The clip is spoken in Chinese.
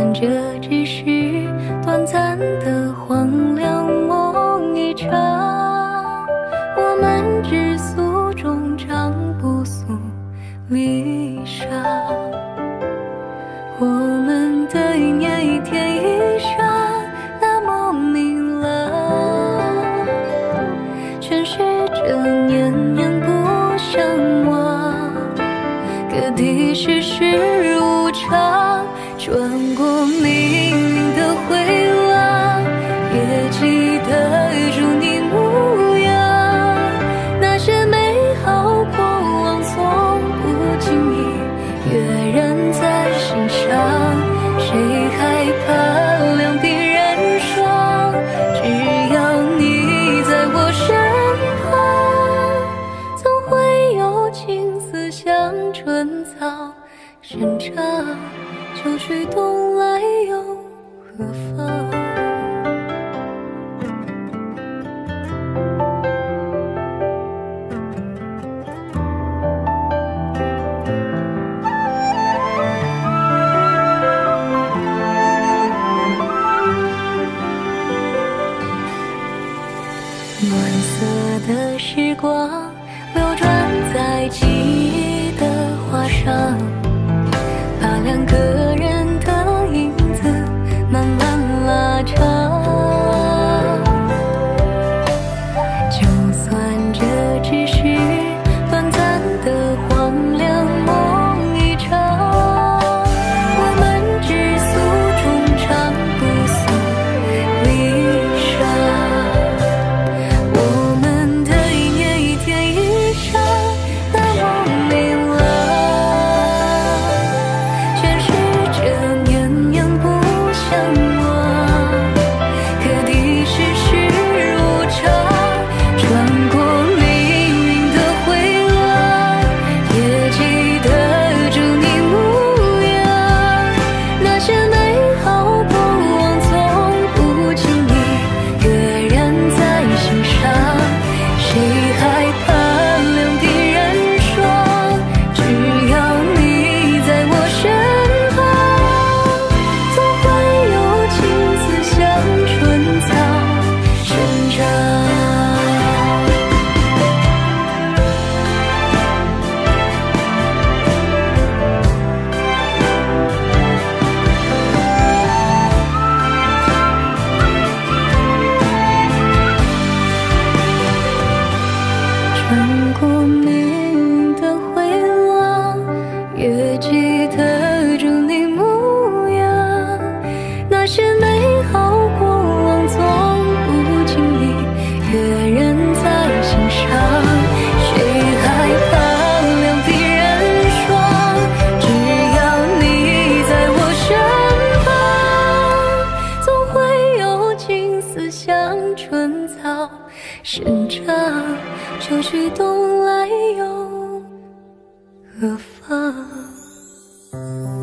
这只是短暂的黄粱梦一场，我们只诉衷肠，不诉离殇。我们的一年一天一生那么明朗，全是这念念不相忘。各地世事无常，穿过命运的回廊，也记得住你模样。那些美好过往从不经意跃然在心上，谁害怕两鬓染霜？只要你在我身旁，总会有情丝像春草生长。秋去冬来又何妨？暖色的时光流转在记忆的画上，把两个人的影子慢慢拉长。就算这只是短暂的黄粱梦一场，我们只诉衷肠，不诉离殇。我们的一年一天一生那么明朗，全是这念念不相忘。各地世事无常，穿过命运的回廊，也记得住你模样。那些美好过往从不经意跃然在心上，谁害怕两鬓染霜？只要你在我身旁，总会有情丝像春草生长。穿过命运的回廊，也记得住你模样。那些美好过往从不经意跃然在心上，谁害怕两鬓染霜？只要你在我身旁，总会有情丝像春草生长。秋去冬来又何妨？